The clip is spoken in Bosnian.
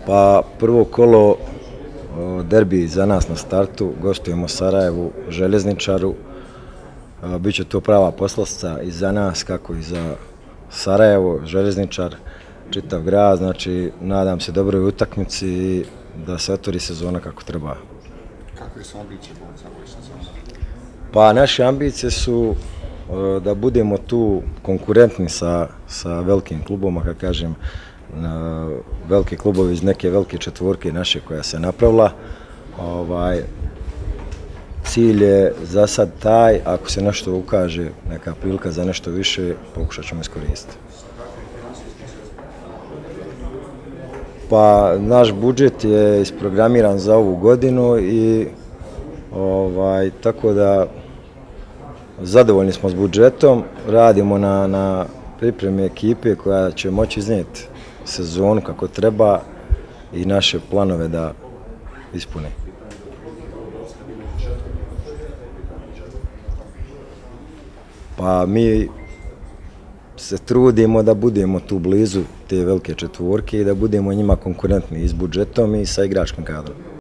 Pa prvo kolo derbi za nas na startu, gostujemo Sarajevu, Željezničaru. Biće to prava poslastica i za nas kako i za Sarajevo, Željezničar, čitav grad. Znači, nadam se dobroj utakmici i da se otvori sezona kako treba. Kakve su ambicije za ovu sezonu? Pa naše ambicije su da budemo tu konkurentni sa velikim klubovima, kako kažem, veliki klubovi iz neke velike četvorke naše koja se napravila. Cilj je za sad taj, ako se nešto ukaže, neka prilika za nešto više, pokušat ćemo iskoristiti. Pa naš budžet je isprogramiran za ovu godinu i tako da zadovoljni smo s budžetom, radimo na pripremi ekipe koja će moći iznijeti sezonu kako treba i naše planove da ispune. Pa mi se trudimo da budemo tu blizu te velike četvorke i da budemo njima konkurentni i s budžetom i sa igračkim kadrom.